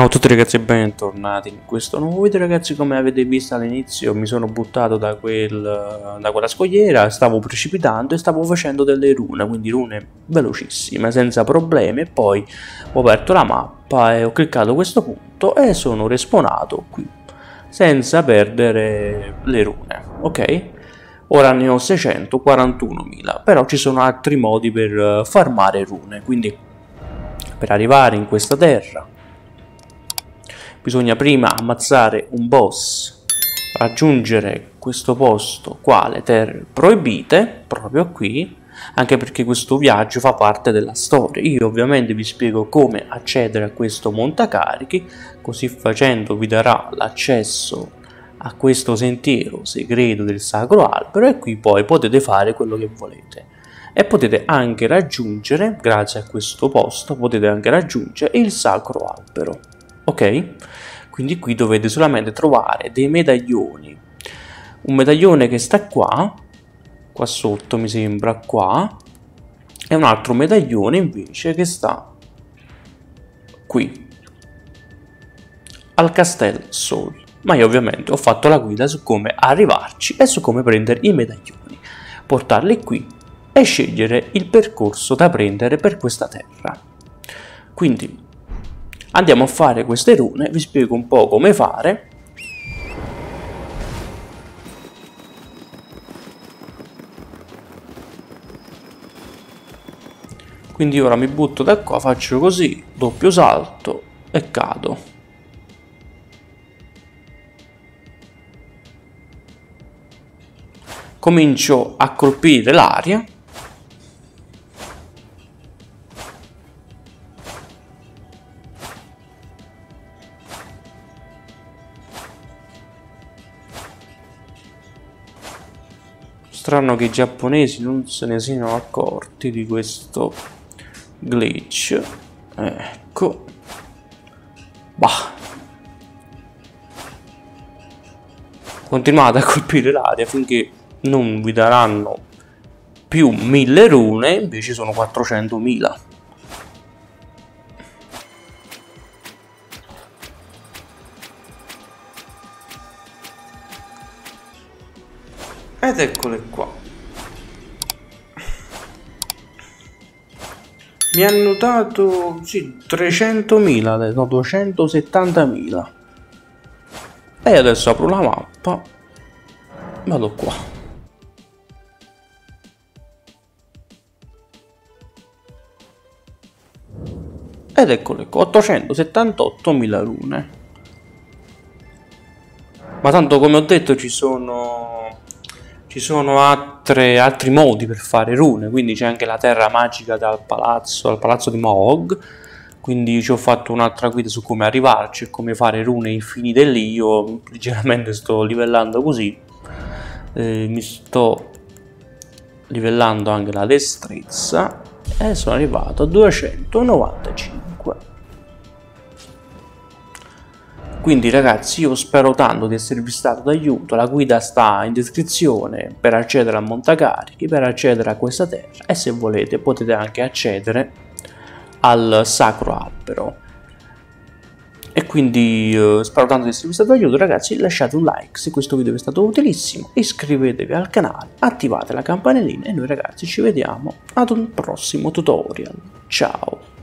Ciao a tutti ragazzi e bentornati in questo nuovo video ragazzi. Come avete visto all'inizio mi sono buttato da quella scogliera, stavo precipitando e stavo facendo delle rune, quindi rune velocissime, senza problemi, e poi ho aperto la mappa e ho cliccato questo punto e sono respawnato qui, senza perdere le rune, ok? Ora ne ho 641.000, però ci sono altri modi per farmare rune, quindi per arrivare in questa terra bisogna prima ammazzare un boss, raggiungere questo posto qua, le terre proibite, proprio qui, anche perché questo viaggio fa parte della storia. Io ovviamente vi spiego come accedere a questo montacarichi, così facendo vi darà l'accesso a questo sentiero segreto del Sacro Albero e qui poi potete fare quello che volete. E potete anche raggiungere, grazie a questo posto, potete anche raggiungere il Sacro Albero. Ok? Quindi qui dovete solamente trovare dei medaglioni. Un medaglione che sta qua sotto mi sembra, qua, e un altro medaglione invece che sta qui, al Castel Sol. Ma io ovviamente ho fatto la guida su come arrivarci e su come prendere i medaglioni, portarli qui e scegliere il percorso da prendere per questa terra. Quindi andiamo a fare queste rune, vi spiego un po' come fare. Quindi ora mi butto da qua, faccio così, doppio salto e cado. Comincio a colpire l'aria. Strano che i giapponesi non se ne siano accorti di questo glitch. Ecco. Bah. Continuate a colpire l'aria finché non vi daranno più 1000 rune, invece sono 400.000. Ed eccole qua. Mi hanno dato, sì, 300.000, no, 270.000. E adesso apro la mappa, vado qua. Ed eccole qua, 878.000 rune. Ma tanto, come ho detto, ci sono altri modi per fare rune, quindi c'è anche la terra magica al palazzo di Moog, quindi ci ho fatto un'altra guida su come arrivarci e come fare rune infinite lì. Io leggermente sto livellando così, mi sto livellando anche la destrezza e sono arrivato a 295. Quindi ragazzi, io spero tanto di esservi stato d'aiuto. La guida sta in descrizione per accedere a montacarichi, per accedere a questa terra, e se volete potete anche accedere al Sacro Albero. E quindi spero tanto di esservi stato d'aiuto ragazzi. Lasciate un like se questo video vi è stato utilissimo, iscrivetevi al canale, attivate la campanellina e noi ragazzi ci vediamo ad un prossimo tutorial. Ciao!